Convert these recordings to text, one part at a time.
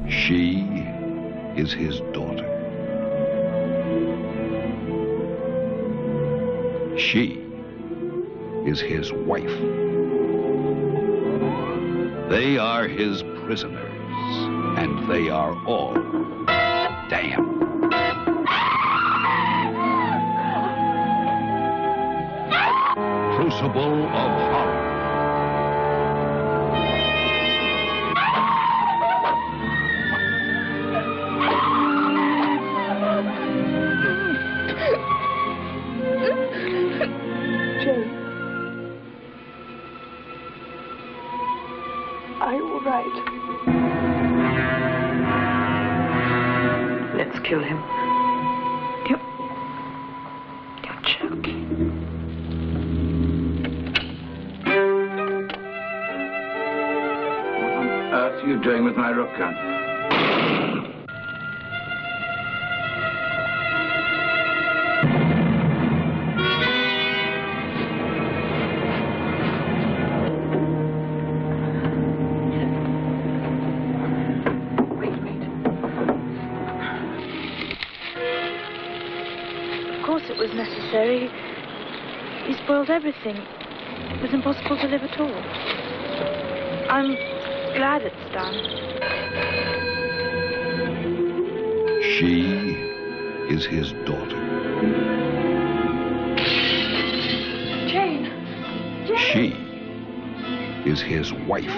She is his daughter. She is his wife. They are his prisoners, and they are all damned. Crucible of Horror. Let's kill him. You're joking. What on earth are you doing with my rook gun? Necessary. He spoiled everything. It was impossible to live at all. I'm glad it's done. She is his daughter. Jane! Jane! She is his wife.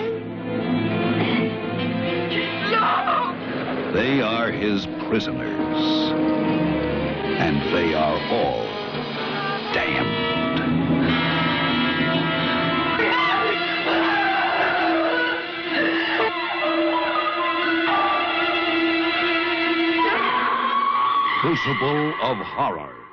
No! They are his prisoners, and they are all damned. Crucible of Horror.